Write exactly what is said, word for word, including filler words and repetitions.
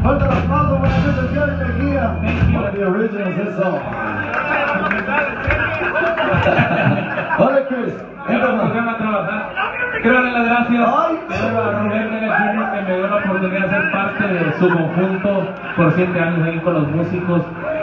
Fuerte el aplauso para esta Johnny Mejía. One of the originals this song. Hola, Chris. Empezamos a trabajar. Quiero darle las gracias a Rubén de la Junior que me dio la oportunidad de ser parte de su conjunto por siete años ahí con los músicos.